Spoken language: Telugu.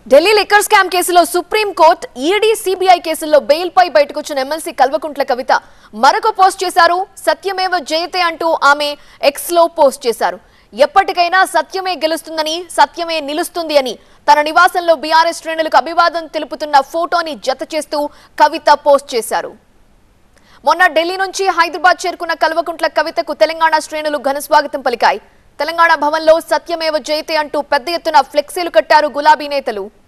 ఢిల్లీ లిక్కర్ స్కామ్ కేసులో సుప్రీం కోర్టు ఈడీ సిబిఐ కేసుల్లో బెయిల్ పై బయటకొచ్చిన ఎమ్మెల్సీ కల్వకుంట్ల కవిత మరొక పోస్ట్ చేశారు. సత్యమేవ జయతే అంటూ ఆమె ఎక్స్ లో పోస్ట్ చేశారు. ఎప్పటికైనా సత్యమే గెలుస్తుందని, సత్యమే నిలుస్తుంది అని తన నివాసంలో బీఆర్ఎస్ శ్రేణులకు అభివాదం తెలుపుతున్న ఫోటోని జత చేస్తూ కవిత పోస్ట్ చేశారు. మొన్న ఢిల్లీ నుంచి హైదరాబాద్ చేరుకున్న కల్వకుంట్ల కవితకు తెలంగాణ శ్రేణులు ఘన స్వాగతం పలికాయి. తెలంగాణ భవన్లో సత్యమేవ జయతే అంటూ పెద్ద ఎత్తున ఫ్లెక్సీలు కట్టారు గులాబీ నేతలు.